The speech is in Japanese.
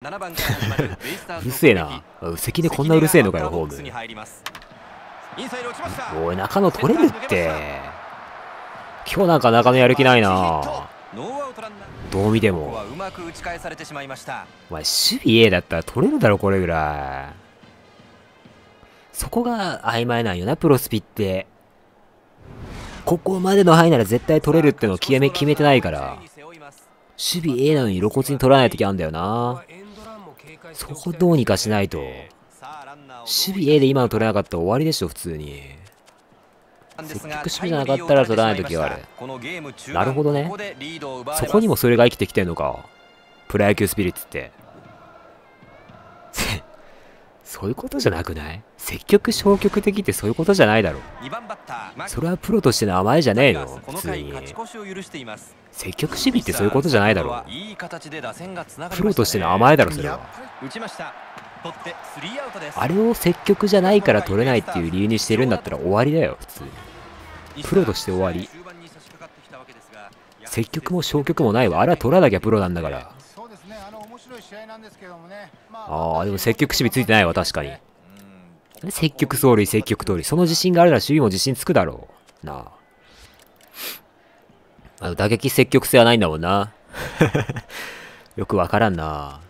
うるせえな。関根こんなうるせえのかよ、ホーム。おい、中野取れるって。今日なんか中野やる気ないな。どう見ても。お前、守備 A だったら取れるだろ、これぐらい。そこが曖昧なんよな、プロスピって。ここまでの範囲なら絶対取れるってのを決めてないから。守備 A なのに露骨に取らない時あるんだよな。そこどうにかしないと。守備 A で今の取れなかったら終わりでしょ、普通に。積極守備じゃなかったら取らない時がある。なるほどね。そこにもそれが生きてきてんのか。プロ野球スピリッツって。そういうことじゃなくない？積極消極的ってそういうことじゃないだろ。それはプロとしての甘えじゃねえの、普通に。積極守備ってそういうことじゃないだろ。プロとしての甘えだろ、それは。あれを積極じゃないから取れないっていう理由にしてるんだったら終わりだよ、普通に。プロとして終わり。積極も消極もないわ。あれは取らなきゃプロなんだから。ああ、でも積極守備ついてないわ、確かに。積極走塁、積極盗塁。その自信があるなら守備も自信つくだろう。なあ。打撃積極性はないんだもんな。よくわからんな。